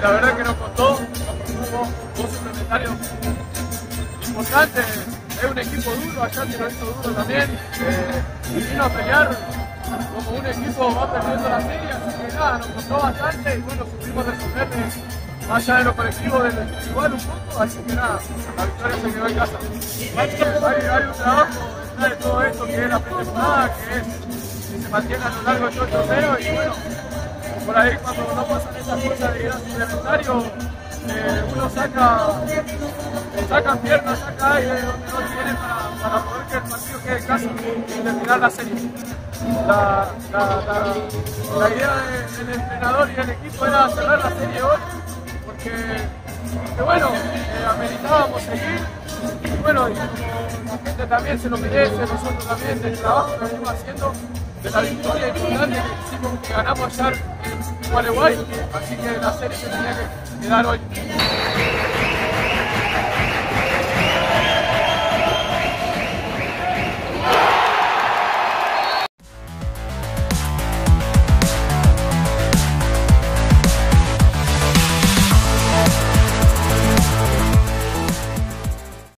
la verdad que nos costó, hubo dos suplementarios importantes. Es un equipo duro, allá se lo hizo duro también, y vino a pelear como un equipo va perdiendo la serie, así que nada, nos costó bastante y bueno, supimos resolverle más allá de lo colectivo, de lo individual un poco, así que nada, la victoria se quedó en casa. Hay un trabajo detrás de todo esto que es la pretemporada, que se mantiene a lo largo de todo el torneo y bueno, por ahí cuando no pasan estas cosas de ir a suplementario, uno saca piernas, saca aire donde no tiene para poder que el partido quede en casa y terminar la serie. La idea del entrenador y del equipo era cerrar la serie hoy, porque bueno, ameritábamos seguir y bueno, y la gente también se lo merece, nosotros también, del trabajo que venimos haciendo, de la victoria importante que hicimos, que ganamos ayer en Paraguay, así que la serie se tenía que quedar hoy.